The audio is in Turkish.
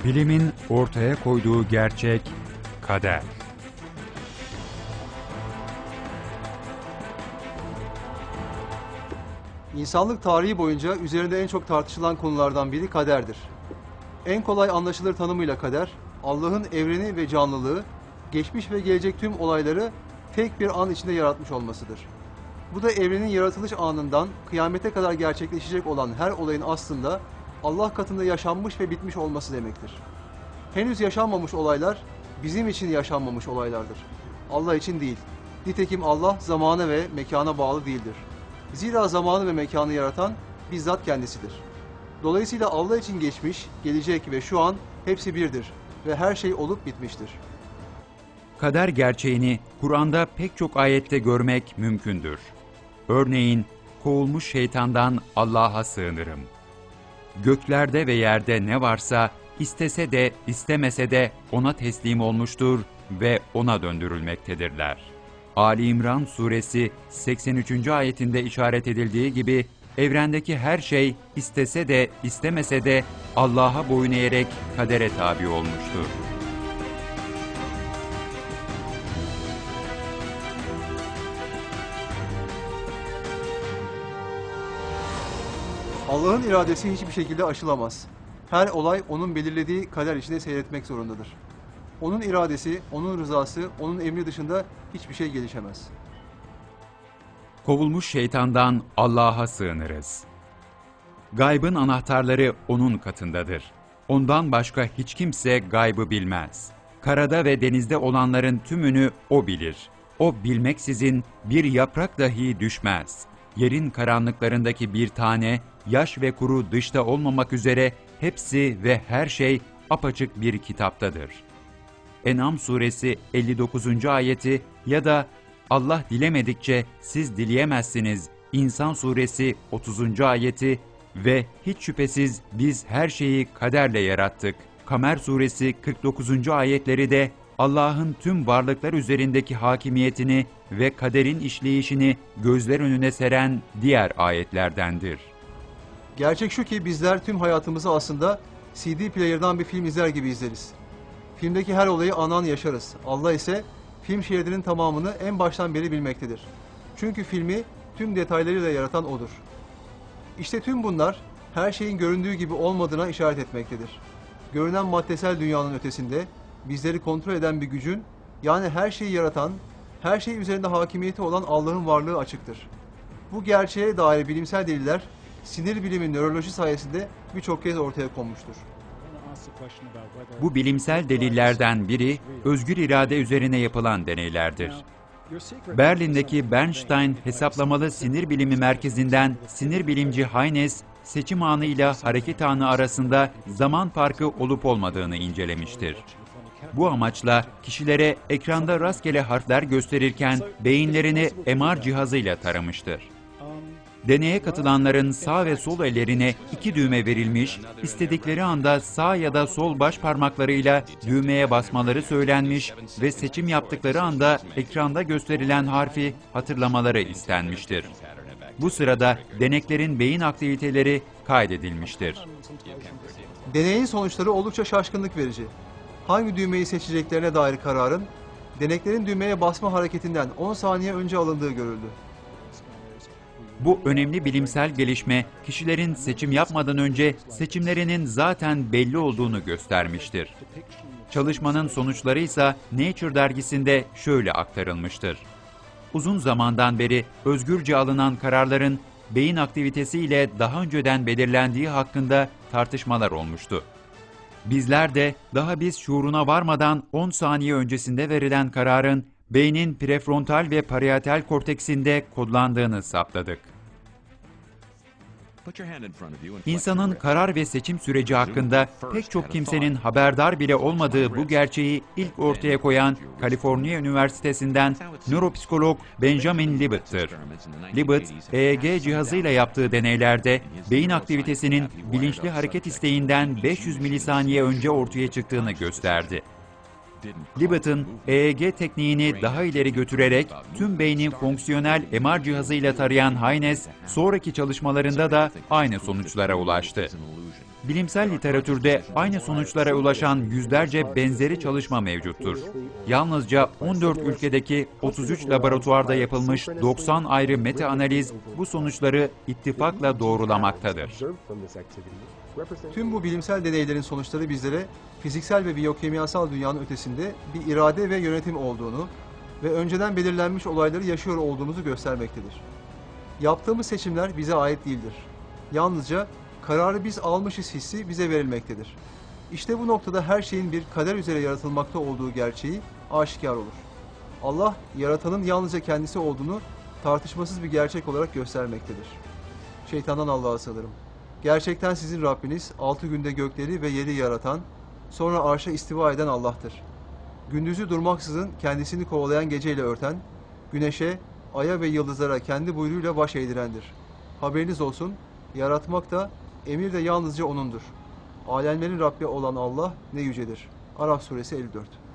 Bilimin ortaya koyduğu gerçek, kader. İnsanlık tarihi boyunca üzerinde en çok tartışılan konulardan biri kaderdir. En kolay anlaşılır tanımıyla kader, Allah'ın evreni ve canlılığı, geçmiş ve gelecek tüm olayları tek bir an içinde yaratmış olmasıdır. Bu da evrenin yaratılış anından kıyamete kadar gerçekleşecek olan her olayın aslında Allah katında yaşanmış ve bitmiş olması demektir. Henüz yaşanmamış olaylar bizim için yaşanmamış olaylardır. Allah için değil. Nitekim Allah zamana ve mekana bağlı değildir. Zira zamanı ve mekanı yaratan bizzat kendisidir. Dolayısıyla Allah için geçmiş, gelecek ve şu an hepsi birdir ve her şey olup bitmiştir. Kader gerçeğini Kur'an'da pek çok ayette görmek mümkündür. Örneğin, kovulmuş şeytandan Allah'a sığınırım. Göklerde ve yerde ne varsa istese de istemese de ona teslim olmuştur ve ona döndürülmektedirler. Ali İmran suresi 83. ayetinde işaret edildiği gibi evrendeki her şey istese de istemese de Allah'a boyun eğerek kadere tabi olmuştur. Allah'ın iradesi hiçbir şekilde aşılamaz. Her olay onun belirlediği kader içinde seyretmek zorundadır. Onun iradesi, onun rızası, onun emri dışında hiçbir şey gelişemez. Kovulmuş şeytandan Allah'a sığınırız. Gaybın anahtarları onun katındadır. Ondan başka hiç kimse gaybı bilmez. Karada ve denizde olanların tümünü O bilir. O bilmeksizin bir yaprak dahi düşmez. Yerin karanlıklarındaki bir tane, yaş ve kuru dışta olmamak üzere hepsi ve her şey apaçık bir kitaptadır. En'am suresi 59. ayeti ya da Allah dilemedikçe siz dileyemezsiniz İnsan suresi 30. ayeti ve hiç şüphesiz biz her şeyi kaderle yarattık. Kamer suresi 49. ayetleri de Allah'ın tüm varlıklar üzerindeki hakimiyetini ve kaderin işleyişini gözler önüne seren diğer ayetlerdendir. Gerçek şu ki bizler tüm hayatımızı aslında CD player'dan bir film izler gibi izleriz. Filmdeki her olayı anan yaşarız. Allah ise film şeridinin tamamını en baştan beri bilmektedir. Çünkü filmi tüm detaylarıyla yaratan O'dur. İşte tüm bunlar her şeyin göründüğü gibi olmadığına işaret etmektedir. Görünen maddesel dünyanın ötesinde bizleri kontrol eden bir gücün, yani her şeyi yaratan, her şey üzerinde hakimiyeti olan Allah'ın varlığı açıktır. Bu gerçeğe dair bilimsel deliller sinir bilimi nöroloji sayesinde birçok kez ortaya konmuştur. Bu bilimsel delillerden biri özgür irade üzerine yapılan deneylerdir. Berlin'deki Bernstein Hesaplamalı Sinir Bilimi Merkezi'nden sinir bilimci Haynes, seçim anı ile hareket anı arasında zaman farkı olup olmadığını incelemiştir. Bu amaçla kişilere ekranda rastgele harfler gösterirken beyinlerini MR cihazıyla taramıştır. Deneye katılanların sağ ve sol ellerine 2 düğme verilmiş, istedikleri anda sağ ya da sol baş parmaklarıyla düğmeye basmaları söylenmiş ve seçim yaptıkları anda ekranda gösterilen harfi hatırlamaları istenmiştir. Bu sırada deneklerin beyin aktiviteleri kaydedilmiştir. Deneyin sonuçları oldukça şaşkınlık verici. Hangi düğmeyi seçeceklerine dair kararın, deneklerin düğmeye basma hareketinden 10 saniye önce alındığı görüldü. Bu önemli bilimsel gelişme, kişilerin seçim yapmadan önce seçimlerinin zaten belli olduğunu göstermiştir. Çalışmanın sonuçları ise Nature dergisinde şöyle aktarılmıştır. Uzun zamandan beri özgürce alınan kararların beyin aktivitesiyle daha önceden belirlendiği hakkında tartışmalar olmuştu. Bizler de daha biz şuuruna varmadan 10 saniye öncesinde verilen kararın beynin prefrontal ve parietal korteksinde kodlandığını saptadık. İnsanın karar ve seçim süreci hakkında pek çok kimsenin haberdar bile olmadığı bu gerçeği ilk ortaya koyan Kaliforniya Üniversitesi'nden nöropsikolog Benjamin Libet'tir. Libet, EEG cihazıyla yaptığı deneylerde beyin aktivitesinin bilinçli hareket isteğinden 500 milisaniye önce ortaya çıktığını gösterdi. Libet'in EEG tekniğini daha ileri götürerek tüm beynin fonksiyonel MR cihazıyla tarayan Haynes, sonraki çalışmalarında da aynı sonuçlara ulaştı. Bilimsel literatürde aynı sonuçlara ulaşan yüzlerce benzeri çalışma mevcuttur. Yalnızca 14 ülkedeki 33 laboratuvarda yapılmış 90 ayrı meta-analiz bu sonuçları ittifakla doğrulamaktadır. Tüm bu bilimsel deneylerin sonuçları bizlere fiziksel ve biyokimyasal dünyanın ötesinde bir irade ve yönetim olduğunu ve önceden belirlenmiş olayları yaşıyor olduğumuzu göstermektedir. Yaptığımız seçimler bize ait değildir. Yalnızca kararı biz almışız hissi bize verilmektedir. İşte bu noktada her şeyin bir kader üzere yaratılmakta olduğu gerçeği aşikar olur. Allah, yaratanın yalnızca kendisi olduğunu tartışmasız bir gerçek olarak göstermektedir. Şeytandan Allah'a sığınırım. Gerçekten sizin Rabbiniz 6 günde gökleri ve yeri yaratan, sonra arşa istiva eden Allah'tır. Gündüzü durmaksızın kendisini kovalayan geceyle örten, güneşe, aya ve yıldızlara kendi buyruğuyla baş eğdirendir. Haberiniz olsun, yaratmak da, emir de yalnızca O'nundur. Alemlerin Rabbi olan Allah ne yücedir. Araf suresi 54.